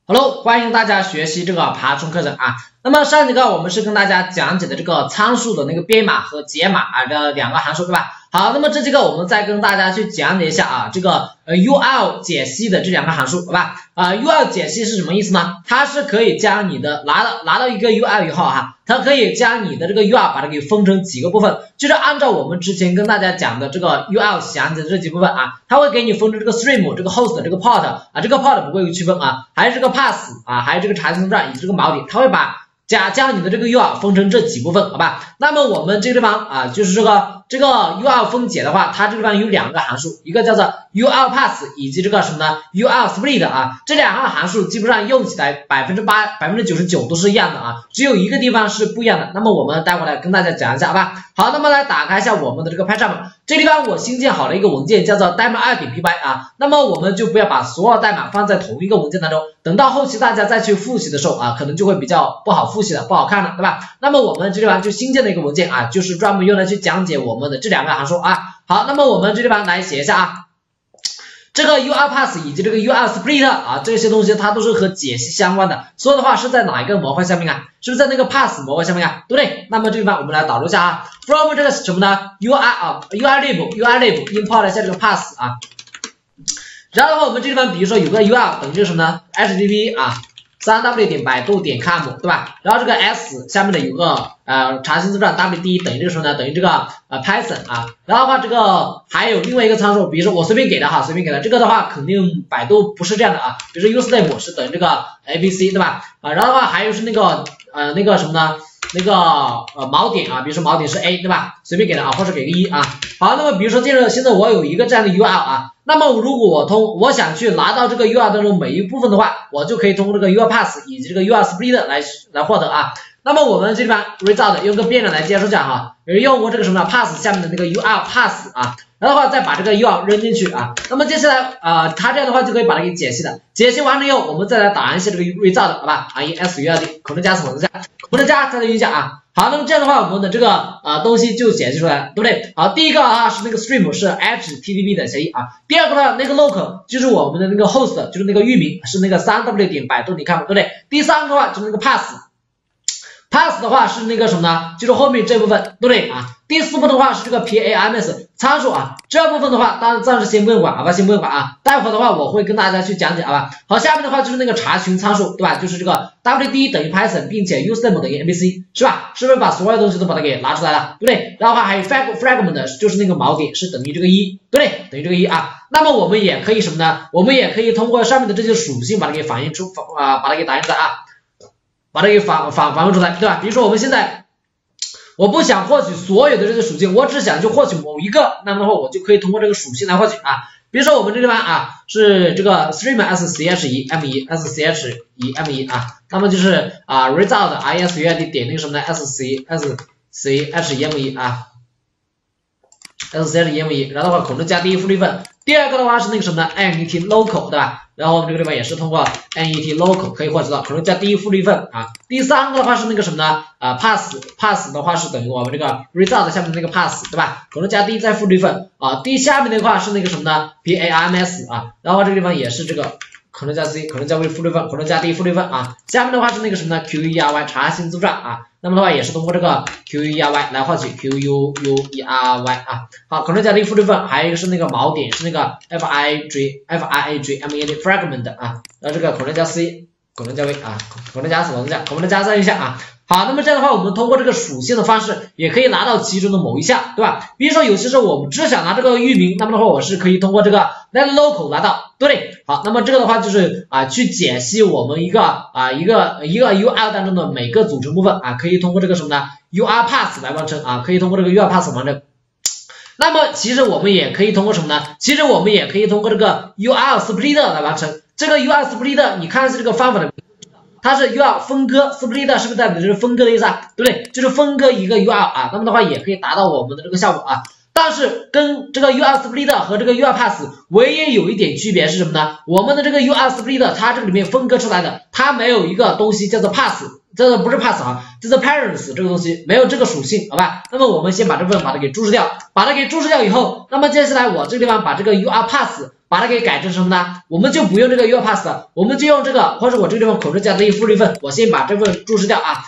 Hello， 欢迎大家学习这个爬虫课程啊。那么上节课我们是跟大家讲解的这个参数的那个编码和解码的两个函数，对吧？好，那么这节课我们再跟大家去讲解一下啊，这个URL 解析的这两个函数，好吧？URL 解析是什么意思呢？它是可以将你的拿到一个 URL 以后哈，它可以将你的这个 URL 把它给分成几个部分，就是按照我们之前跟大家讲的这个 URL 详解的这几部分啊，它会给你分成这个 stream、这个 host、这个 port 啊，这个 port 不会有区分啊，还是这个 pass 啊，还有这个查询字段以及这个锚点，它会把将你的这个 URL 分成这几部分，好吧？那么我们这个地方啊，就是这个URL 分解的话，它这个地方有两个函数，一个叫做 URL pass 以及这个什么呢 URL split 啊，这两个函数基本上用起来99%都是一样的啊，只有一个地方是不一样的。那么我们待会来跟大家讲一下，好吧？好，那么来打开一下我们的这个 PyCharm， 这地方我新建好了一个文件叫做代码 2.py 啊，那么我们就不要把所有代码放在同一个文件当中，等到后期大家再去复习的时候啊，可能就会比较不好复习了，不好看了，对吧？那么我们这地方就新建的一个文件啊，就是专门用来去讲解我们的这两个函数啊。好，那么我们这地方来写一下啊，这个 URL pass 以及这个 URL split 啊，这些东西它都是和解析相关的，所以的话是在哪一个模块下面啊？是不是在那个 pass 模块下面啊？对不对？那么这地方我们来导入一下啊 ，from 这个什么呢 ？urlib import 一下这个 pass 啊，然后的话我们这地方比如说有个 URL 等于什么呢 ？http 啊。3w.百度.com 对吧？然后这个 s 下面的有个查询字段 wd 等于这个什么呢？等于这个Python 啊。然后的话这个还有另外一个参数，比如说我随便给的哈，随便给的这个的话肯定百度不是这样的啊。比如说 usename 是等于这个 abc 对吧？然后的话还有是那个什么呢？那个锚点啊，比如说锚点是 A 对吧？随便给的啊，或者给个1啊。好，那么比如说现在我有一个这样的 URL 啊，那么如果我想去拿到这个 URL 当中每一部分的话，我就可以通过这个 URL pass 以及这个 URL split 来获得啊。那么我们这地方 result 用个变量来接收讲哈，用过这个什么呢 pass 下面的那个 URL pass 啊，然后的话再把这个 URL 扔进去啊，那么接下来它这样的话就可以把它给解析了，解析完了以后我们再来打一下这个 result 好吧，result 口令加什么口令加它的语讲啊。好，那么这样的话我们的这个东西就解析出来了，对不对？好，第一个啊是那个 stream 是 HTTP 的协议啊，第二个呢那个 local 就是我们的那个 host 就是那个域名是那个 3w.百度.com 对不对？第三个的话就是那个 pass 的话是那个什么呢？就是后面这部分，对不对啊？第四部分的话是这个 PAMS 参数啊，这部分的话当然暂时先不用管，好吧？先不用管啊，待会儿的话我会跟大家去讲解，好吧？好，下面的话就是那个查询参数，对吧？就是这个 WD 等于 Python， 并且 usename 等于 abc， 是吧？是不是把所有东西都把它给拿出来了，对不对？然后还有 fragment 就是那个锚点是等于这个1，对不对？等于这个1啊。那么我们也可以什么呢？我们也可以通过上面的这些属性把它给反映出把它给打印出来啊。把它给返回出来，对吧？比如说我们现在我不想获取所有的这些属性，我只想去获取某一个，那么的话我就可以通过这个属性来获取啊。比如说我们这地方啊是这个 stream SCH1M1 SCH1M1 啊，那么就是result ISUID 点那个什么呢 SCH1M1 啊 SCH1M1， 然后的话口令加第一复利份，第二个的话是那个什么呢 net local 对吧？然后我们这个地方也是通过 net local 可以获取到，口令加第一复利份啊。第三个的话是那个什么呢pass 的话是等于我们这个 result 下面的那个 pass 对吧？口令加第一再复利份啊。第下面的话是那个什么呢 PAMS 啊，然后这个地方也是这个口令加 C 口令加 V 复利份，口令加第一复利份啊。下面的话是那个什么呢 QUERY 查询字段啊，那么的话也是通过这个 QUERY 来获取 QUERY 啊。好，口令加第一复利份，还有一个是那个锚点是那个 FIAGMAD fragment 啊，然后这个口令加 C 口令加 V 啊，口令加什么东西？口令加上一下啊。好，那么这样的话我们通过这个属性的方式也可以拿到其中的某一项，对吧？比如说有些时候我们只想拿这个域名，那么的话我是可以通过这个 net local 拿到，对不对？好，那么这个的话就是去解析我们一个 URL 当中的每个组成部分啊，可以通过这个什么呢 URL pass 来完成啊，可以通过这个 URL pass 完成。那么其实我们也可以通过什么呢？其实我们也可以通过这个 URL split 来完成。这个 URL split 你看是这个方法的，它是 URL 分割 split 是不是代表就是分割的意思啊？对不对？就是分割一个 URL 啊，那么的话也可以达到我们的这个效果啊。但是跟这个 URL split 和这个 URL pass 唯一有一点区别是什么呢？我们的这个 URL split 它这个里面分割出来的，它没有一个东西叫做 pass， 这个不是 pass 啊，这是 parents 这个东西没有这个属性，好吧？那么我们先把这部分把它给注释掉，把它给注释掉以后，那么接下来我这个地方把这个 URL pass 把它给改成什么呢？我们就不用这个 URPath 了，我们就用这个，或者我这个地方Ctrl加 Z 复制一份，我先把这份注释掉啊。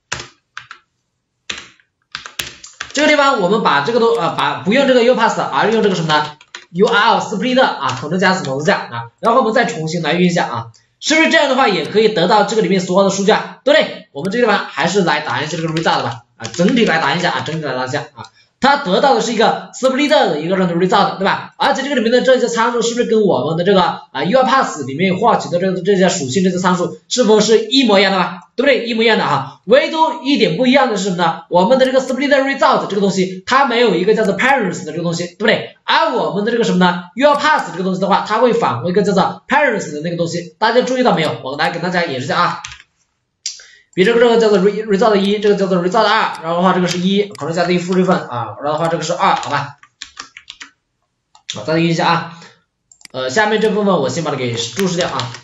这个地方我们把这个都不用这个 URPath 而用这个什么呢 ？URL split 啊，Ctrl加 Small 加啊，然后我们再重新来运一下啊，是不是这样的话也可以得到这个里面所有的数据啊？对不对？我们这个地方还是来打印一下这个 result 吧啊，整体来打印一下啊，整体来打印一下啊。它得到的是一个 split 的一个 result， 对吧？而且这个里面的这些参数是不是跟我们的这个URPath 里面获取的这些属性这些参数是否是一模一样的吧？对不对？一模一样的哈，唯独一点不一样的是什么呢？我们的这个 split result 这个东西它没有一个叫做 parents 的这个东西，对不对？而我们的这个什么呢 URPath 这个东西的话，它会返回一个叫做 parents 的那个东西，大家注意到没有？我来给大家演示一下啊。比这个叫做 result 1，这个叫做 result 2，然后的话这个是1 ，Ctrl 加 Z 复制一份啊，然后的话这个是2，好吧？好，再运一下啊。下面这部分我先把它给注释掉啊。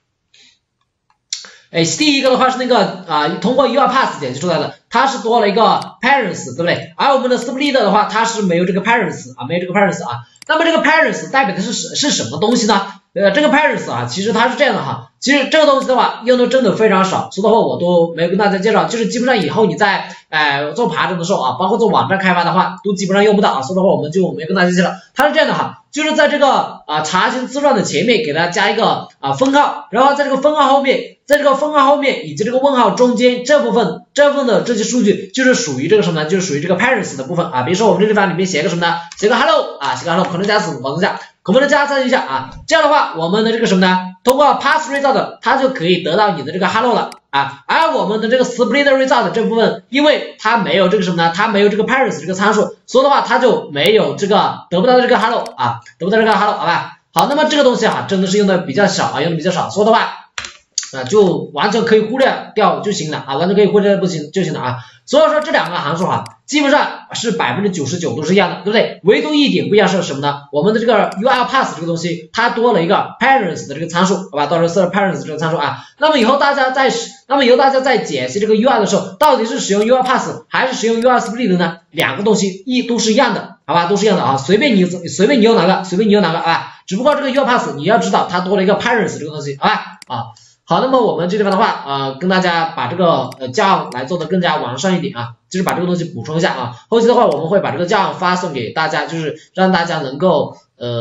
第一个的话是那个通过 URPath 解析出来的，它是多了一个 parents， 对不对？而我们的 split 的话，它是没有这个 parents 啊，没有这个 parents 啊。那么这个 parents 代表的是什么东西呢？这个 parents 啊，其实它是这样的哈，其实这个东西的话用的真的非常少，所以的话我都没有跟大家介绍，就是基本上以后你在做爬虫的时候啊，包括做网站开发的话，都基本上用不到啊，所以的话我们就没有跟大家介绍。它是这样的哈，就是在这个查询字段的前面给它加一个分号，然后在这个分号后面，以及这个问号中间这部分的这些数据就是属于这个什么呢？就是属于这个 parents 的部分啊。比如说我们这地方里面写个什么呢？写个 hello 啊，写个 hello， 可能加死往下。我们加上一下啊，这样的话，我们的这个什么呢？通过 pass result， 它就可以得到你的这个 hello 了啊。而我们的这个 split result 这部分，因为它没有这个什么呢？它没有这个 parents 这个参数，所以的话，它就没有这个得不到这个 hello 啊，得不到这个 hello， 好吧？好，那么这个东西啊，真的是用的比较少啊，用的比较少，所以的话就完全可以忽略掉就行了啊，完全可以忽略不行就行了啊。所以说这两个函数基本上是 99% 都是一样的，对不对？唯独一点不一样是什么呢？我们的这个 URPath 这个东西，它多了一个 parents 的这个参数，好吧？多了是 parents 这个参数啊。那么以后大家在解析这个 UR 的时候，到底是使用 URPath 还是使用 URSplit 呢？两个东西都是一样的，好吧？都是一样的啊，随便你用哪个，好吧？只不过这个 URPath 你要知道它多了一个 parents 这个东西，好吧？好，那么我们这地方的话跟大家把这个酱来做的更加完善一点啊，就是把这个东西补充一下啊。后期的话我们会把这个酱发送给大家，就是让大家能够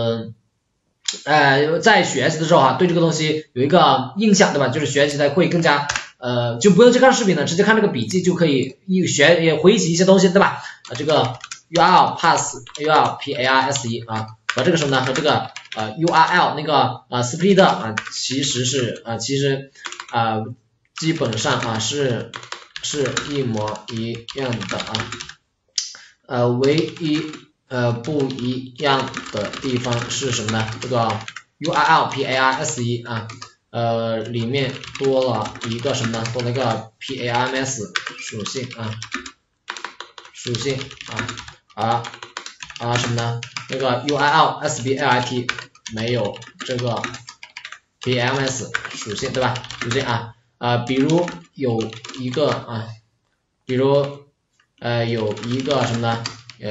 在学习的时候对这个东西有一个印象，对吧？就是学习的会更加就不用去看视频了，直接看这个笔记就可以回忆起一些东西，对吧？这个 URPath 啊，和这个什么呢？和这个URL 那个split 其实基本上是一模一样的唯一不一样的地方是什么呢？这个 URL PARSE 里面多了一个什么呢？多了一个 PARMS 属性什么呢？那个 URL SBLIT 没有这个 PARMS 属性，对吧？属性比如有一个有一个什么呢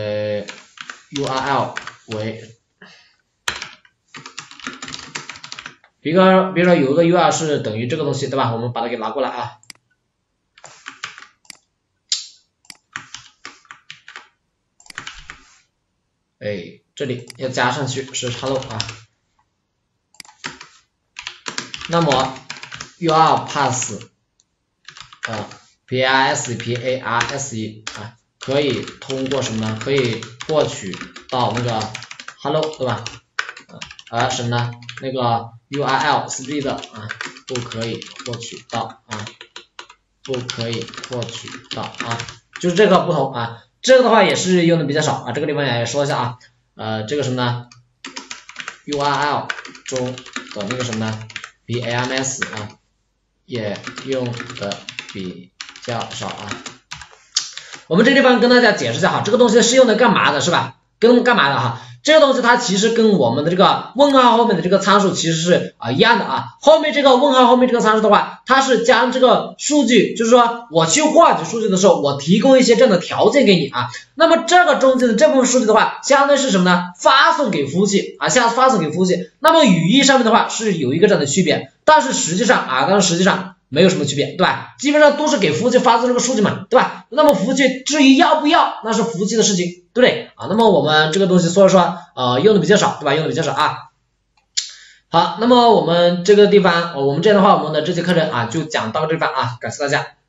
URL 为比如说有一个 URL 是等于这个东西，对吧？我们把它给拿过来啊。这里要加上去是 hello 那么 URPath PARSE 可以通过什么呢？可以获取到那个 hello， 对吧？而什么呢？那个 URL split 不可以获取到就是这个不同这个的话也是用的比较少这个地方也说一下这个什么呢 URL 中的那个什么呢 PARMS 也用的比较少我们这地方跟大家解释一下这个东西是用的干嘛的是吧？干嘛的这个东西它其实跟我们的这个问号后面的这个参数其实是一样的啊。后面这个问号后面这个参数的话，它是将这个数据，就是说我去获取数据的时候，我提供一些这样的条件给你啊。那么这个中间的这部分数据的话，相当于是什么呢？发送给服务器啊，发送给服务器。那么语义上面的话是有一个这样的区别，但是实际上没有什么区别，对吧？基本上都是给服务器发送这个数据嘛，对吧？那么服务器至于要不要，那是服务器的事情，对不对啊？那么我们这个东西所以说用的比较少，对吧？用的比较少啊。好，那么我们这个地方，我们这样的话，我们的这节课程啊就讲到这地方啊，感谢大家。